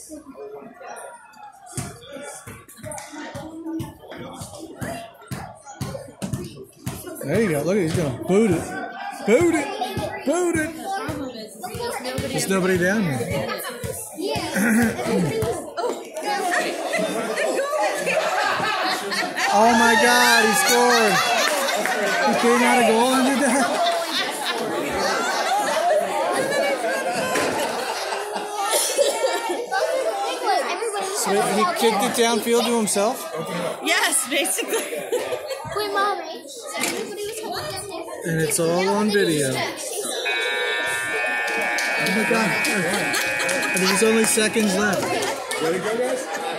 There you go. Look, he's gonna boot it. Boot it. Boot it. There's nobody down here. Oh my God, he scored. He came out a goal and did that. So he kicked it downfield to himself? Yes, basically. Wait, Mommy. Everybody was coming down there. And it's all on video. Oh my God. I think there's only seconds left. Ready to go, guys?